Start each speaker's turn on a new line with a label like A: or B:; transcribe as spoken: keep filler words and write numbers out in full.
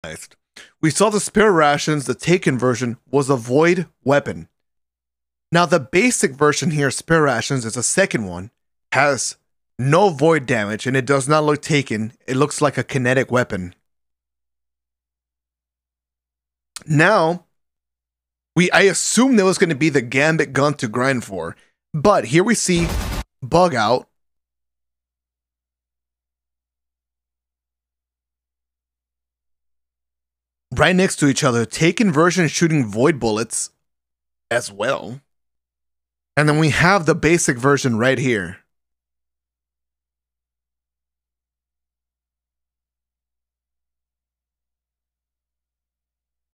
A: We saw the spare rations, the taken version was a void weapon. Now the basic version here, spare rations, is the second one, has no void damage and it does not look taken. It looks like a kinetic weapon. Now, we I assumed there was going to be the Gambit gun to grind for, but here we see Bug Out. Right next to each other, taken version shooting void bullets as well. And then we have the basic version right here.